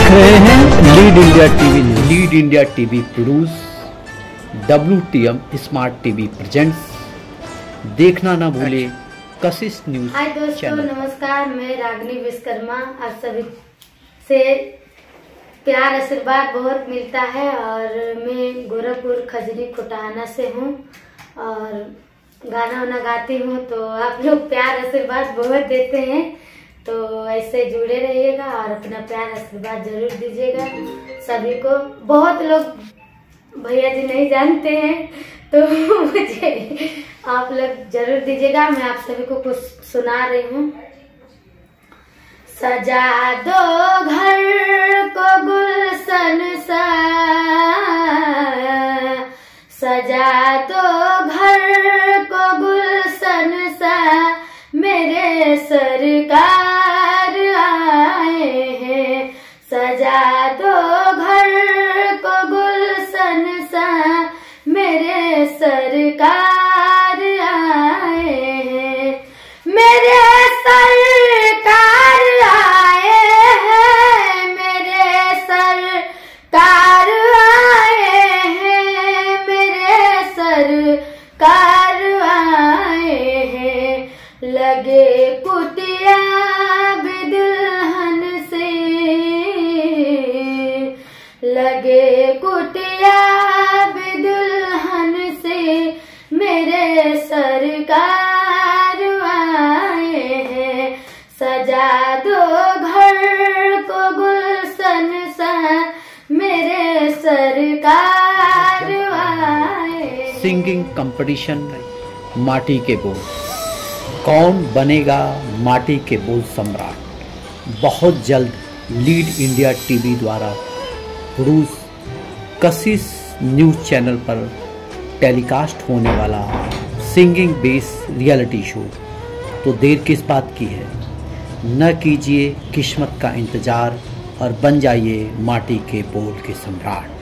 रहे हैं lead India TV news. Lead India TV produce WTM smart TV presents. देखना ना भूले कशिश न्यूज। हाय दोस्तों, नमस्कार। मैं रागिनी विश्वकर्मा। आप सभी से प्यार आशीर्वाद बहुत मिलता है और मैं गोरखपुर खजरी खुटाना से हूँ और गाना वाना गाती हूँ, तो आप लोग प्यार आशीर्वाद बहुत देते हैं, तो ऐसे जुड़े रहिएगा और अपना प्यार आशीर्वाद जरूर दीजिएगा सभी को। बहुत लोग भैया जी नहीं जानते हैं, तो मुझे आप लोग जरूर दीजिएगा। मैं आप सभी को कुछ सुना रही हूँ। सजा दो घर को गुलशन सा, सजा दो घर को गुलशन सा, मेरे सरकार आए हैं। सजा दो घर को गुलशन सा, मेरे सरकार आए हैं। मेरे सरकार आए हैं, मेरे सरकार आए हैं, मेरे सरकार आए हैं। लगे कुटिया भी दुल्हन से, लगे कुटिया भी दुल्हन से, मेरे सरकार आए हैं। सजा दो घर को गुलशन सा, मेरे सरकार आए। सिंगिंग कंपटीशन माटी के बोल। कौन बनेगा माटी के बोल सम्राट? बहुत जल्द लीड इंडिया टीवी द्वारा प्रोड्यूस कशिश न्यूज़ चैनल पर टेलीकास्ट होने वाला सिंगिंग बेस रियलिटी शो। तो देर किस बात की है, न कीजिए किस्मत का इंतज़ार और बन जाइए माटी के बोल के सम्राट।